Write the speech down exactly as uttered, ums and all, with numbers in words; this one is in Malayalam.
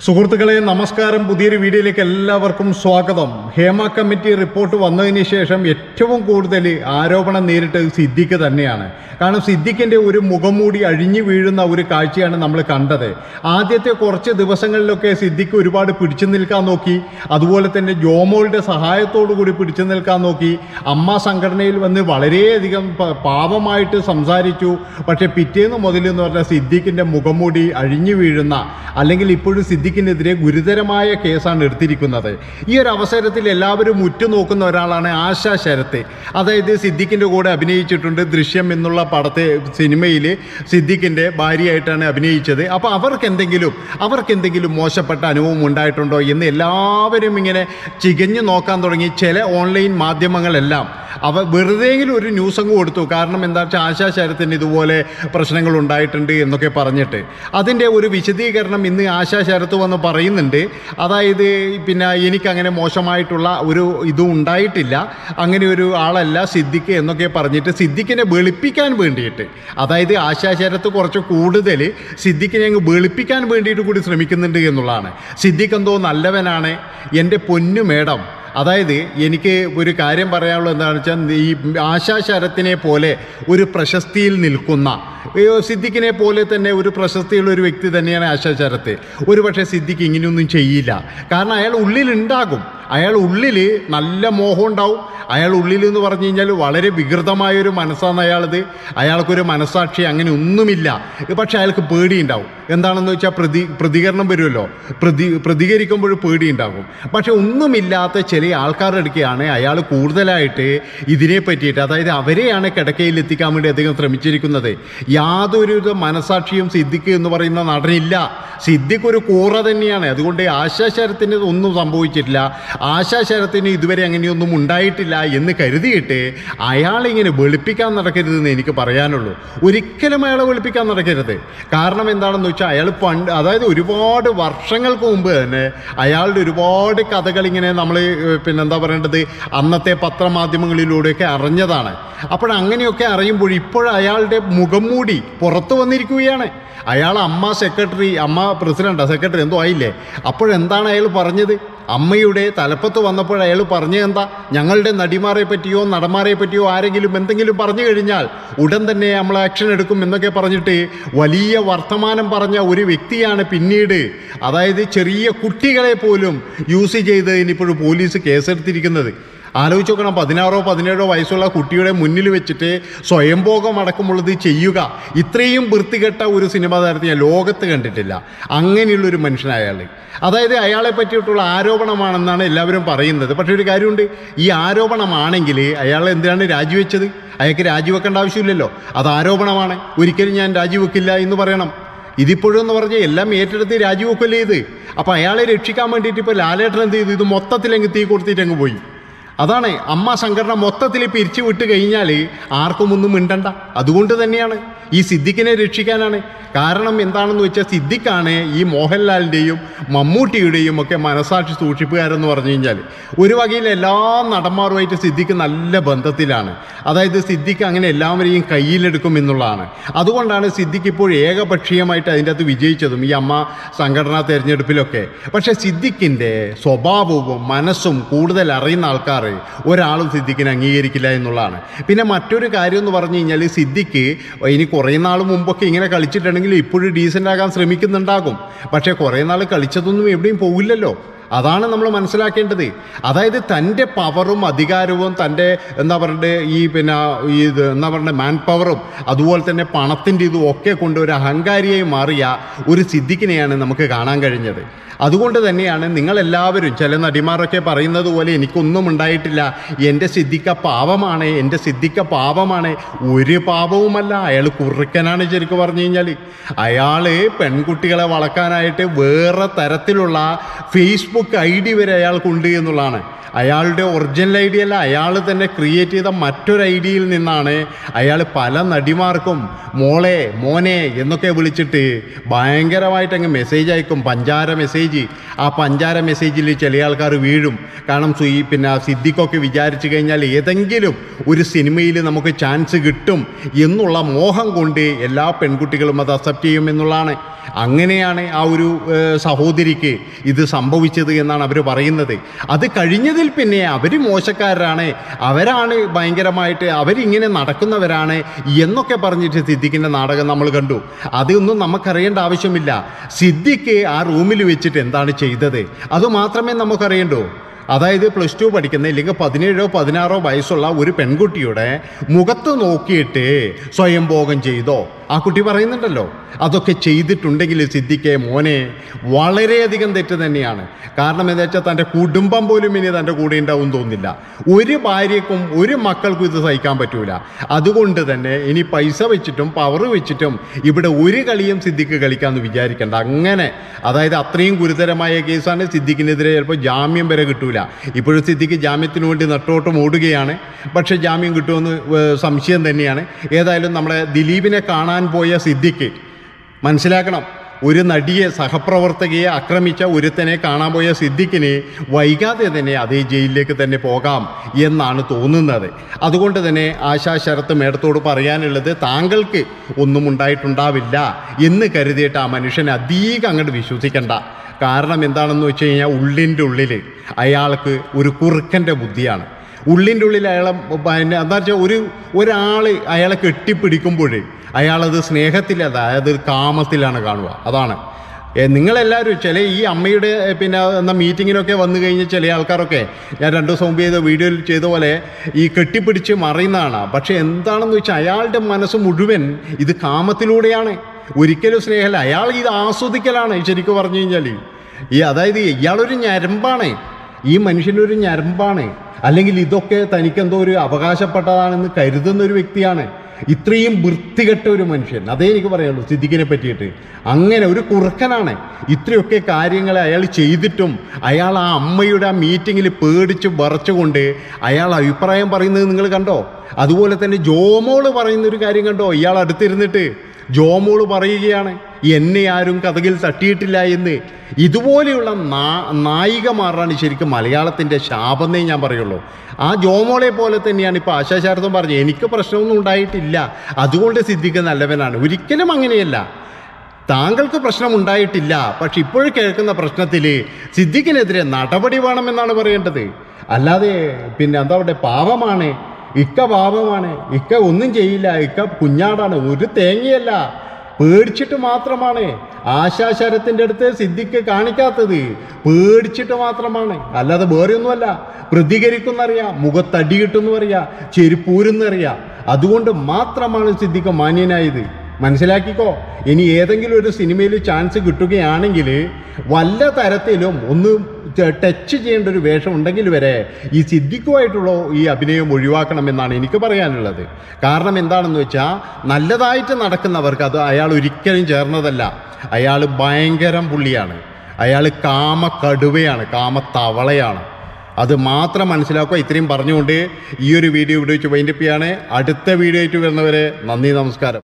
സുഹൃത്തുക്കളെ നമസ്കാരം. പുതിയൊരു വീഡിയോയിലേക്ക് എല്ലാവർക്കും സ്വാഗതം. ഹേമ കമ്മിറ്റി റിപ്പോർട്ട് വന്നതിന് ശേഷം ഏറ്റവും കൂടുതൽ ആരോപണം നേരിട്ടത് സിദ്ദിഖ് തന്നെയാണ്. കാരണം സിദ്ദിഖിൻ്റെ ഒരു മുഖംമൂടി അഴിഞ്ഞു വീഴുന്ന ഒരു കാഴ്ചയാണ് നമ്മൾ കണ്ടത്. ആദ്യത്തെ കുറച്ച് ദിവസങ്ങളിലൊക്കെ സിദ്ദിഖ് ഒരുപാട് പിടിച്ചു നിൽക്കാൻ നോക്കി. അതുപോലെ തന്നെ ജോമോളുടെ സഹായത്തോടു കൂടി പിടിച്ചു നിൽക്കാൻ നോക്കി. അമ്മ സംഘടനയിൽ വന്ന് വളരെയധികം പാവമായിട്ട് സംസാരിച്ചു. പക്ഷേ പിറ്റേന്ന് മുതൽ എന്ന് പറഞ്ഞാൽ സിദ്ദിഖിൻ്റെ മുഖംമൂടി അഴിഞ്ഞു വീഴുന്ന, അല്ലെങ്കിൽ ഇപ്പോഴും സിദ്ദിഖിനെതിരെ ഗുരുതരമായ കേസാണ് എടുത്തിരിക്കുന്നത്. ഈ ഒരു അവസരത്തിൽ എല്ലാവരും ഉറ്റുനോക്കുന്ന ഒരാളാണ് ആശ ശരത്ത്. അതായത് സിദ്ദിഖിൻ്റെ കൂടെ അഭിനയിച്ചിട്ടുണ്ട്. ദൃശ്യം എന്നുള്ള പടത്തെ സിനിമയിൽ സിദ്ദിഖിൻ്റെ ഭാര്യയായിട്ടാണ് അഭിനയിച്ചത്. അപ്പോൾ അവർക്ക് എന്തെങ്കിലും അവർക്ക് എന്തെങ്കിലും മോശപ്പെട്ട അനുഭവം ഉണ്ടായിട്ടുണ്ടോ എന്ന് എല്ലാവരും ഇങ്ങനെ ചികഞ്ഞു നോക്കാൻ തുടങ്ങി. ചില ഓൺലൈൻ മാധ്യമങ്ങളെല്ലാം അവ വെറുതെയെങ്കിലും ഒരു ന്യൂസ് അങ്ങ് കൊടുത്തു. കാരണം എന്താ വെച്ചാൽ ആശാ ശരത്തിന് ഇതുപോലെ പ്രശ്നങ്ങൾ ഉണ്ടായിട്ടുണ്ട് എന്നൊക്കെ പറഞ്ഞിട്ട് അതിൻ്റെ ഒരു വിശദീകരണം ഇന്ന് ആശാ ശരത്ത് വന്ന് പറയുന്നുണ്ട്. അതായത് പിന്നെ എനിക്കങ്ങനെ മോശമായിട്ടുള്ള ഒരു ഇതും ഉണ്ടായിട്ടില്ല, അങ്ങനെ ഒരു ആളല്ല സിദ്ദിഖ് എന്നൊക്കെ പറഞ്ഞിട്ട് സിദ്ദിഖിനെ വെളുപ്പിക്കാൻ വേണ്ടിയിട്ട്, അതായത് ആശാ ശരത്ത് കുറച്ച് കൂടുതൽ സിദ്ദിഖിനെ അങ്ങ് വെളുപ്പിക്കാൻ വേണ്ടിയിട്ട് കൂടി ശ്രമിക്കുന്നുണ്ട് എന്നുള്ളതാണ്. സിദ്ദിഖ് എന്തോ നല്ലവനാണ്, എൻ്റെ പൊന്നു മേഡം. അതായത് എനിക്ക് ഒരു കാര്യം പറയാനുള്ളത് എന്താണെന്ന് വെച്ചാൽ, ഈ ആശാ ശരത്തിനെ പോലെ ഒരു പ്രശസ്തിയിൽ നിൽക്കുന്ന, സിദ്ദിഖിനെ പോലെ തന്നെ ഒരു പ്രശസ്തിയുള്ള ഒരു വ്യക്തി തന്നെയാണ് ആശാ ശരത്ത്. ഒരു പക്ഷേ സിദ്ദിഖ് ഇങ്ങനെയൊന്നും ചെയ്യില്ല. കാരണം അയാൾ ഉള്ളിലുണ്ടാകും, അയാൾ ഉള്ളിൽ നല്ല മോഹം ഉണ്ടാവും. അയാൾ ഉള്ളിൽ എന്ന് പറഞ്ഞു കഴിഞ്ഞാൽ വളരെ വികൃതമായൊരു മനസ്സാണ് അയാളത്. അയാൾക്കൊരു മനസ്സാക്ഷി അങ്ങനെ ഒന്നുമില്ല. പക്ഷെ അയാൾക്ക് പേടിയുണ്ടാവും. എന്താണെന്ന് വെച്ചാൽ പ്രതി പ്രതികരണം വരുമല്ലോ, പ്രതി പ്രതികരിക്കുമ്പോൾ പേടിയുണ്ടാകും. പക്ഷെ ഒന്നുമില്ലാത്ത ചില ആൾക്കാരുടെ അടുക്കുകയാണ് അയാൾ കൂടുതലായിട്ട് ഇതിനെ പറ്റിയിട്ട്, അതായത് അവരെയാണ് കിടക്കയിൽ എത്തിക്കാൻ വേണ്ടി അദ്ദേഹം ശ്രമിച്ചിരിക്കുന്നത്. യാതൊരുവിധ മനസാക്ഷിയും സിദ്ദിഖ് എന്ന് പറയുന്ന നടനില്ല. സിദ്ദിഖ് ഒരു കൂറ തന്നെയാണ്. അതുകൊണ്ട് ആശാ ശരത്തിന് ഒന്നും സംഭവിച്ചിട്ടില്ല, ആശാ ശരത്തിന് ഇതുവരെ അങ്ങനെയൊന്നും ഉണ്ടായിട്ടില്ല എന്ന് കരുതിയിട്ട് അയാളിങ്ങനെ വെളുപ്പിക്കാൻ നടക്കരുതെന്ന് എനിക്ക് പറയാനുള്ളൂ. ഒരിക്കലും അയാളെ വെളുപ്പിക്കാൻ നടക്കരുത്. കാരണം എന്താണെന്ന് വെച്ചാൽ അയാൾ പണ്ട്, അതായത് ഒരുപാട് വർഷങ്ങൾക്ക് മുമ്പ് തന്നെ അയാളുടെ ഒരുപാട് കഥകൾ ഇങ്ങനെ നമ്മൾ പിന്നെന്താ പറയേണ്ടത് അന്നത്തെ പത്രമാധ്യമങ്ങളിലൂടെയൊക്കെ അറിഞ്ഞതാണ്. അപ്പോഴങ്ങനെയൊക്കെ അറിയുമ്പോൾ ഇപ്പോൾ അയാളുടെ മുഖം മൂടി പുറത്തു വന്നിരിക്കുകയാണ്. അയാൾ അമ്മ സെക്രട്ടറി, അമ്മ പ്രസിഡൻ്റ്, സെക്രട്ടറി എന്തോ ആയില്ലേ. അപ്പോഴെന്താണ് അയാൾ പറഞ്ഞത്? അമ്മയുടെ തലപ്പത്ത് വന്നപ്പോൾ അയാൾ പറഞ്ഞത് എന്താ? ഞങ്ങളുടെ നടിമാരെ പറ്റിയോ നടന്മാരെ പറ്റിയോ ആരെങ്കിലും എന്തെങ്കിലും പറഞ്ഞു കഴിഞ്ഞാൽ ഉടൻ തന്നെ നമ്മൾ ആക്ഷൻ എടുക്കും എന്നൊക്കെ പറഞ്ഞിട്ട് വലിയ വർത്തമാനം പറഞ്ഞ ഒരു വ്യക്തിയാണ് പിന്നീട്, അതായത് ചെറിയ കുട്ടികളെ പോലും യൂസ് ചെയ്തതിന് ഇപ്പോഴും പോലീസ് കേസെടുത്തിരിക്കുന്നത്. ആലോചിച്ച് നോക്കണം. പതിനാറോ പതിനേഴോ വയസ്സുള്ള കുട്ടിയുടെ മുന്നിൽ വെച്ചിട്ട് സ്വയംഭോഗം അടക്കമുള്ളത് ചെയ്യുക. ഇത്രയും വൃത്തികെട്ട ഒരു സിനിമാ താരത്തെ ഞാൻ ലോകത്ത് കണ്ടിട്ടില്ല. അങ്ങനെയുള്ളൊരു മനുഷ്യനായ അയാൾ, അതായത് അയാളെ പറ്റിയിട്ടുള്ള ആരോപണമാണെന്നാണ് എല്ലാവരും പറയുന്നത്. പക്ഷേ ഒരു കാര്യമുണ്ട്, ഈ ആരോപണമാണെങ്കിൽ അയാൾ എന്തിനാണ് രാജിവെച്ചത്? അയാൾക്ക് രാജിവെക്കേണ്ട ആവശ്യമില്ലല്ലോ. അത് ആരോപണമാണ്, ഒരിക്കലും ഞാൻ രാജിവെക്കില്ല എന്ന് പറയണം. ഇതിപ്പോഴും എന്ന് പറഞ്ഞാൽ എല്ലാം ഏറ്റെടുത്ത് രാജിവെക്കല്ലേ ഇത്. അപ്പോൾ അയാളെ രക്ഷിക്കാൻ വേണ്ടിയിട്ട് ഇപ്പോൾ ലാലേട്ടൻ എന്ത് ചെയ്തു? ഇത് മൊത്തത്തിലങ്ങ് തീ കൊടുത്തിട്ട് അങ്ങ് പോയി. അതാണ് അമ്മ സംഘടന മൊത്തത്തിൽ പിരിച്ചു വിട്ട് കഴിഞ്ഞാൽ ആർക്കും ഒന്നും മിണ്ടണ്ട. അതുകൊണ്ട് തന്നെയാണ് ഈ സിദ്ദിഖിനെ രക്ഷിക്കാനാണ്. കാരണം എന്താണെന്ന് വെച്ചാൽ സിദ്ദിഖാണ് ഈ മോഹൻലാലിൻ്റെയും മമ്മൂട്ടിയുടെയും ഒക്കെ മനസാക്ഷി സൂക്ഷിപ്പുകാരെന്ന് പറഞ്ഞു കഴിഞ്ഞാൽ. ഒരു വകയിൽ എല്ലാ നടന്മാരുമായിട്ട് സിദ്ദിഖ് നല്ല ബന്ധത്തിലാണ്. അതായത് സിദ്ദിഖ് അങ്ങനെ എല്ലാവരെയും കയ്യിലെടുക്കും എന്നുള്ളതാണ്. അതുകൊണ്ടാണ് സിദ്ദിഖ് ഇപ്പോൾ ഏകപക്ഷീയമായിട്ട് അതിൻ്റെ അകത്ത് വിജയിച്ചതും ഈ അമ്മ സംഘടനാ തെരഞ്ഞെടുപ്പിലൊക്കെ. പക്ഷേ സിദ്ദിഖിൻ്റെ സ്വഭാവവും മനസ്സും കൂടുതൽ അറിയുന്ന ആൾക്കാർ ഒരാളും സിദ്ദിഖിനെ അംഗീകരിക്കില്ല എന്നുള്ളതാണ്. പിന്നെ മറ്റൊരു കാര്യം എന്ന് പറഞ്ഞു കഴിഞ്ഞാൽ, സിദ്ദിഖ് ഇനി കുറേ നാൾ മുമ്പൊക്കെ ഇങ്ങനെ കളിച്ചിട്ടുണ്ടെങ്കിൽ ഇപ്പോഴും ഡീസൻ്റ് ആകാൻ ശ്രമിക്കുന്നുണ്ടാകും. പക്ഷേ കുറേ നാൾ കളിച്ചതൊന്നും എവിടെയും പോവില്ലല്ലോ. അതാണ് നമ്മൾ മനസ്സിലാക്കേണ്ടത്. അതായത് തൻ്റെ പവറും അധികാരവും തൻ്റെ എന്താ പറയണ്ടേ ഈ പിന്നെ ഈ ഇത് എന്താ പറയണ്ടേ മാൻ പവറും അതുപോലെ തന്നെ പണത്തിൻ്റെ ഇതും ഒക്കെ കൊണ്ട് ഒരു അഹങ്കാരിയായി മാറിയ ഒരു സിദ്ദിഖിനെയാണ് നമുക്ക് കാണാൻ കഴിഞ്ഞത്. അതുകൊണ്ട് തന്നെയാണ് നിങ്ങളെല്ലാവരും, ചില നടിമാരൊക്കെ പറയുന്നത് പോലെ എനിക്കൊന്നും ഉണ്ടായിട്ടില്ല, എൻ്റെ സിദ്ദിഖ പാവമാണ്, എൻ്റെ സിദ്ദിഖ പാവമാണ്. ഒരു പാവവുമല്ല, അയാൾ കുറുക്കനാണ്. ശരിക്കും പറഞ്ഞു കഴിഞ്ഞാൽ അയാൾ പെൺകുട്ടികളെ വളക്കാനായിട്ട് വേറെ തരത്തിലുള്ള ഫേസ്ബുക്ക് ഐ ഡി വരെ അയാൾക്കുണ്ട് എന്നുള്ളതാണ്. അയാളുടെ ഒറിജിനൽ ഐഡിയ അല്ല, അയാൾ തന്നെ ക്രിയേറ്റ് ചെയ്ത മറ്റൊരു ഐഡിയയിൽ നിന്നാണ് അയാൾ പല നടിമാർക്കും മോളെ മോനെ എന്നൊക്കെ വിളിച്ചിട്ട് ഭയങ്കരമായിട്ട് അങ്ങ് മെസ്സേജ് അയക്കും, പഞ്ചാര മെസ്സേജ്. ആ പഞ്ചാര മെസ്സേജിൽ ചില ആൾക്കാർ വീഴും. കാരണം ഈ പിന്നെ സിദ്ദിഖൊക്കെ വിചാരിച്ചു കഴിഞ്ഞാൽ ഏതെങ്കിലും ഒരു സിനിമയിൽ നമുക്ക് ചാൻസ് കിട്ടും എന്നുള്ള മോഹം കൊണ്ട് എല്ലാ പെൺകുട്ടികളും അത് അക്സെപ്റ്റ് ചെയ്യും എന്നുള്ളതാണ്. അങ്ങനെയാണ് ആ ഒരു സഹോദരിക്ക് ഇത് സംഭവിച്ചത് എന്നാണ് അവർ പറയുന്നത്. അത് കഴിഞ്ഞതിൽ പിന്നെ അവർ മോശക്കാരാണ്, അവരാണ് ഭയങ്കരമായിട്ട് അവരിങ്ങനെ നടക്കുന്നവരാണ് എന്നൊക്കെ പറഞ്ഞിട്ട് സിദ്ദിഖിൻ്റെ നാടകം നമ്മൾ കണ്ടു. അതൊന്നും നമുക്കറിയേണ്ട ആവശ്യമില്ല. സിദ്ദിഖ് ആ റൂമിൽ വെച്ചിട്ട് എന്താണ് ചെയ്തത് അതുമാത്രമേ നമുക്കറിയണ്ടൂ. അതായത് പ്ലസ് ടു പഠിക്കുന്ന ഇല്ലെങ്കിൽ പതിനേഴോ പതിനാറോ വയസ്സുള്ള ഒരു പെൺകുട്ടിയുടെ മുഖത്ത് നോക്കിയിട്ട് സ്വയം ഭോഗം ചെയ്തോ ആ കുട്ടി പറയുന്നുണ്ടല്ലോ. അതൊക്കെ ചെയ്തിട്ടുണ്ടെങ്കിൽ സിദ്ദിഖെ മോനെ വളരെയധികം തെറ്റ് തന്നെയാണ്. കാരണം എന്താ വെച്ചാൽ തൻ്റെ കുടുംബം പോലും ഇനി തൻ്റെ കൂടെ ഉണ്ടാവും തോന്നില്ല. ഒരു ഭാര്യക്കും ഒരു മക്കൾക്കും ഇത് സഹിക്കാൻ പറ്റൂല. അതുകൊണ്ട് തന്നെ ഇനി പൈസ വെച്ചിട്ടും പവർ വെച്ചിട്ടും ഇവിടെ ഒരു കളിയും സിദ്ദിഖ് കളിക്കാമെന്ന് വിചാരിക്കേണ്ട. അങ്ങനെ അതായത് അത്രയും ഗുരുതരമായ കേസാണ്. സിദ്ദിഖിനെതിരെ ചിലപ്പോൾ ജാമ്യം വരെ കിട്ടൂല. ഇപ്പോഴും സിദ്ദിഖ് ജാമ്യത്തിന് വേണ്ടി നെട്ടോട്ടം ഓടുകയാണ്. പക്ഷേ ജാമ്യം കിട്ടുമെന്ന് സംശയം തന്നെയാണ്. ഏതായാലും നമ്മുടെ ദിലീപിനെ കാണാൻ പോയ സിദ്ദിഖ് മനസ്സിലാക്കണം, ഒരു നടിയെ സഹപ്രവർത്തകയെ ആക്രമിച്ച ഒരുത്തനെ കാണാൻ പോയ സിദ്ദിഖിന് വൈകാതെ തന്നെ അതേ ജയിലിലേക്ക് തന്നെ പോകാം എന്നാണ് തോന്നുന്നത്. അതുകൊണ്ട് തന്നെ ആശാ ശരത്ത് മേഡത്തോട് പറയാനുള്ളത്, താങ്കൾക്ക് ഒന്നും ഉണ്ടായിട്ടുണ്ടാവില്ല എന്ന് കരുതിയിട്ട് ആ മനുഷ്യനെ അധികം അങ്ങോട്ട് വിശ്വസിക്കണ്ട. കാരണം എന്താണെന്ന് വെച്ച് കഴിഞ്ഞാൽ ഉള്ളിൻ്റെ ഉള്ളിൽ അയാൾക്ക് ഒരു കുറുക്കൻ്റെ ബുദ്ധിയാണ്. ഉള്ളിൻ്റെ ഉള്ളിൽ അയാളെ പിന്നെ എന്താ വെച്ചാൽ ഒരു ഒരാൾ അയാളെ കെട്ടിപ്പിടിക്കുമ്പോൾ അയാളത് സ്നേഹത്തിലല്ല, അതായത് കാമത്തിലാണ് കാണുക. അതാണ് നിങ്ങളെല്ലാവരും ചില ഈ അമ്മയുടെ പിന്നെ എന്ന മീറ്റിങ്ങിനൊക്കെ വന്നു കഴിഞ്ഞ് ചില ആൾക്കാരൊക്കെ ഞാൻ രണ്ടു ദിവസം മുമ്പ് ചെയ്ത വീഡിയോയിൽ ചെയ്ത പോലെ ഈ കെട്ടിപ്പിടിച്ച് മറിയുന്നതാണ്. പക്ഷെ എന്താണെന്ന് വെച്ചാൽ അയാളുടെ മനസ്സ് മുഴുവൻ ഇത് കാമത്തിലൂടെയാണ്, ഒരിക്കലും സ്നേഹമല്ല. അയാൾ ഇത് ആസ്വദിക്കലാണ് ശരിക്കും പറഞ്ഞു കഴിഞ്ഞാൽ. ഈ അതായത് ഇയാളൊരു ഞരമ്പാണ്, ഈ മനുഷ്യനൊരു ഞരമ്പാണ്. അല്ലെങ്കിൽ ഇതൊക്കെ തനിക്കെന്തോ ഒരു അവകാശപ്പെട്ടതാണെന്ന് കരുതുന്ന ഒരു വ്യക്തിയാണ്. ഇത്രയും വൃത്തികെട്ട ഒരു മനുഷ്യൻ, അതേ എനിക്ക് പറയുള്ളൂ സിദ്ദിഖിനെ പറ്റിയിട്ട്. അങ്ങനെ ഒരു കുറുക്കനാണ്. ഇത്രയൊക്കെ കാര്യങ്ങൾ അയാൾ ചെയ്തിട്ടും അയാൾ ആ അമ്മയുടെ ആ മീറ്റിങ്ങിൽ പേടിച്ച് വിറച്ചുകൊണ്ട് അയാൾ അഭിപ്രായം പറയുന്നത് നിങ്ങൾ കണ്ടോ? അതുപോലെ തന്നെ ജോമോള് പറയുന്നൊരു കാര്യം കണ്ടോ? ഇയാൾ അടുത്തിരുന്നിട്ട് ജോമോള് പറയുകയാണ് എന്നെ ആരും കഥകിൽ തട്ടിയിട്ടില്ല എന്ന്. ഇതുപോലെയുള്ള നാ നായികമാരാണ് ശരിക്കും മലയാളത്തിൻ്റെ ശാപന്നേ ഞാൻ പറയുള്ളൂ. ആ ജോമോളെ പോലെ തന്നെയാണ് ഇപ്പോൾ ആശാ ശരത്തും പറഞ്ഞത്, എനിക്ക് പ്രശ്നമൊന്നും ഉണ്ടായിട്ടില്ല അതുകൊണ്ട് സിദ്ദിഖ് നല്ലവനാണ്. ഒരിക്കലും അങ്ങനെയല്ല. താങ്കൾക്ക് പ്രശ്നമുണ്ടായിട്ടില്ല, പക്ഷെ ഇപ്പോഴും കേൾക്കുന്ന പ്രശ്നത്തിൽ സിദ്ദിഖിനെതിരെ നടപടി വേണമെന്നാണ് പറയേണ്ടത്. അല്ലാതെ പിന്നെ എന്താ പറയുക, പാവമാണ് ഇക്ക, പാവമാണ് ഇക്ക, ഒന്നും ചെയ്യില്ല ഇക്ക, കുഞ്ഞാടാണ്, ഒരു തേങ്ങയല്ല, പേടിച്ചിട്ട് മാത്രമാണ്. ആശാ ശരത്തിൻ്റെ അടുത്ത് സിദ്ദിഖ് കാണിക്കാത്തത് പേടിച്ചിട്ട് മാത്രമാണ്, അല്ലാതെ വേറെ ഒന്നുമല്ല. പ്രതികരിക്കുന്നറിയാം, മുഖത്തടി കിട്ടുമെന്നറിയാം, ചെരുപ്പൂരെന്നറിയാം. അതുകൊണ്ട് മാത്രമാണ് സിദ്ദിഖ് മാന്യനായത്. മനസ്സിലാക്കിക്കോ. ഇനി ഏതെങ്കിലും ഒരു സിനിമയിൽ ചാൻസ് കിട്ടുകയാണെങ്കിൽ വല്ല തരത്തിലും ഒന്ന് ടച്ച് ചെയ്യേണ്ട ഒരു വേഷം ഉണ്ടെങ്കിൽ വരെ ഈ സിദ്ദിഖുമായിട്ടുള്ള ഈ അഭിനയം ഒഴിവാക്കണമെന്നാണ് എനിക്ക് പറയാനുള്ളത്. കാരണം എന്താണെന്ന് വെച്ചാൽ നല്ലതായിട്ട് നടക്കുന്നവർക്ക് അത് അയാൾ ഒരിക്കലും ചേർന്നതല്ല. അയാൾ ഭയങ്കരം പുള്ളിയാണ്, അയാൾ കാമ കടുവയാണ്, കാമ തവളയാണ്. അത് മാത്രം മനസ്സിലാക്കുക. ഇത്രയും പറഞ്ഞുകൊണ്ട് ഈ ഒരു വീഡിയോ ഇവിടെ വെച്ച് വൈൻഡപ്പ് ചെയ്യാണ്. അടുത്ത വീഡിയോ ആയിട്ട് വരുന്നവരെ നന്ദി, നമസ്കാരം.